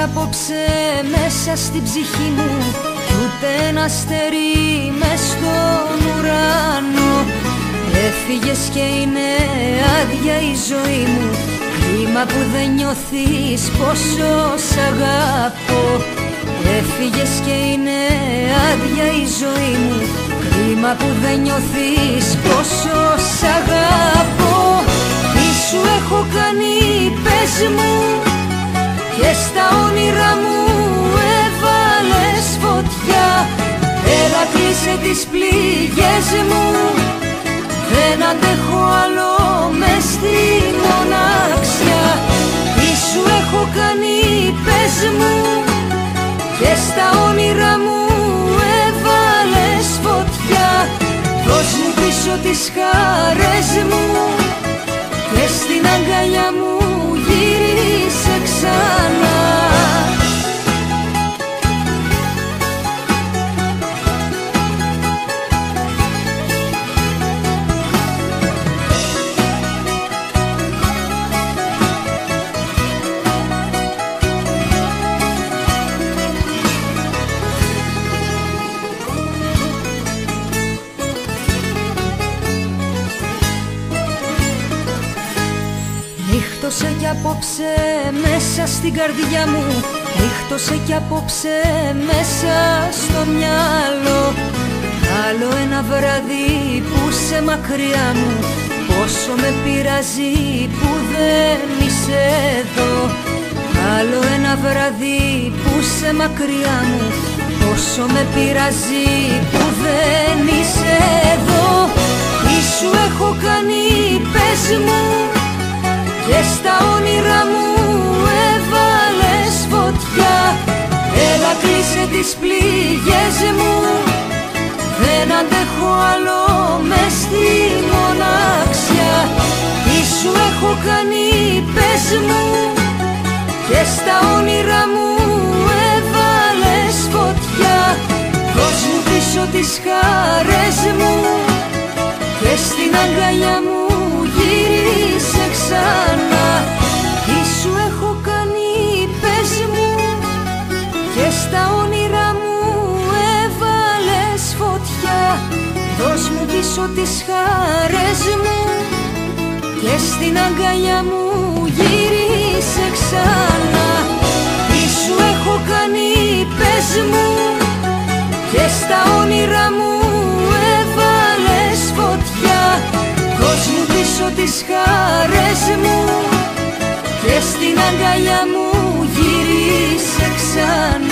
απόψε μέσα στην ψυχή μου κι ούτε ένα αστέρι μες στον ουρανό. Έφυγες και είναι άδεια η ζωή μου, κρίμα που δεν νιώθεις πόσο σ' αγαπώ. Έφυγες και είναι άδεια η ζωή μου, κρίμα που δεν νιώθεις πόσο σ' αγαπώ. Τι σου έχω κάνει πες μου, και στα όνειρά μου έβαλες φωτιά. Έλα κλείσε τις πληγές μου, δεν αντέχω άλλο μες στη μοναξιά. Τι σου έχω κάνει πες μου, και στα όνειρά μου έβαλες φωτιά. Δώσ' μου πίσω τις χαρές μου και στην αγκαλιά μου γύρισε ξανά. Ρίχτωσε κι απόψε μέσα στην καρδιά μου, ρίχτωσε κι απόψε μέσα στο μυαλό. Άλλο ένα βράδυ που σε μακριά μου, πόσο με πειράζει που δεν είσαι εδώ. Άλλο ένα βράδυ που σε μακριά μου, πόσο με πειράζει που δεν είσαι εδώ. Τι σου έχω κάνει πες μου, και στα όνειρά μου έβαλες φωτιά. Έλα κλείσε τις πληγές μου, δεν αντέχω άλλο μες στη μοναξιά. Τι σου έχω κάνει πες μου, και στα όνειρά μου έβαλες φωτιά. Δώσ' μου πίσω τις χαρές μου και στην αγκαλιά μου γύρισε ξανά. Τι σου έχω κάνει πες μου, και στα όνειρά μου έβαλες φωτιά. Δώσ' μου πίσω τις χαρές μου και στην αγκαλιά μου γύρισε ξανά. Τι σου έχω κάνει πες μου, και στα όνειρά μου έβαλες φωτιά. Δώσ' μου πίσω τις χαρές μου και στην αγκαλιά μου γύρισε ξανά.